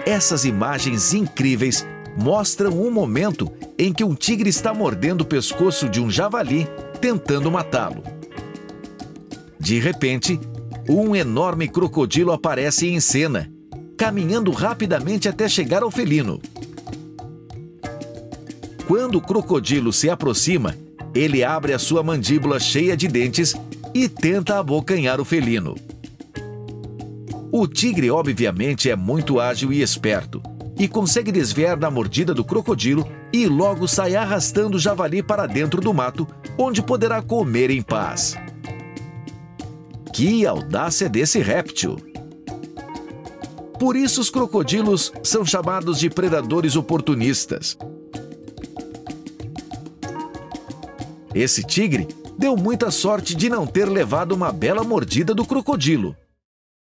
Essas imagens incríveis mostram um momento em que um tigre está mordendo o pescoço de um javali, tentando matá-lo. De repente, um enorme crocodilo aparece em cena, caminhando rapidamente até chegar ao felino. Quando o crocodilo se aproxima, ele abre a sua mandíbula cheia de dentes e tenta abocanhar o felino. O tigre, obviamente, é muito ágil e esperto e consegue desviar da mordida do crocodilo e logo sai arrastando o javali para dentro do mato, onde poderá comer em paz. Que audácia desse réptil! Por isso os crocodilos são chamados de predadores oportunistas. Esse tigre deu muita sorte de não ter levado uma bela mordida do crocodilo.